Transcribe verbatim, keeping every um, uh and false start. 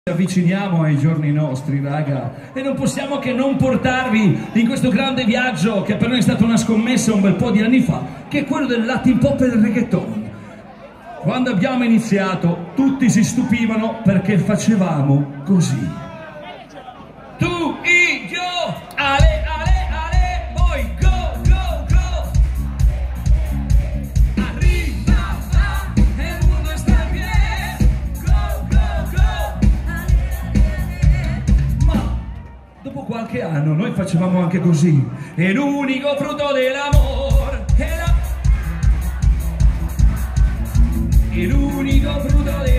Ci avviciniamo ai giorni nostri, raga, e non possiamo che non portarvi in questo grande viaggio che per noi è stata una scommessa un bel po' di anni fa, che è quello del Latin Pop e del reggaeton. Quando abbiamo iniziato tutti si stupivano perché facevamo così. Tu, io, io, ale, ale, ale, poi go, go, go. Arriva, va, il mondo sta bien. Go, go, go. Ma dopo qualche anno noi facevamo anche così. E l'unico frutto dell'amore è la... E l'unico frutto dell'amore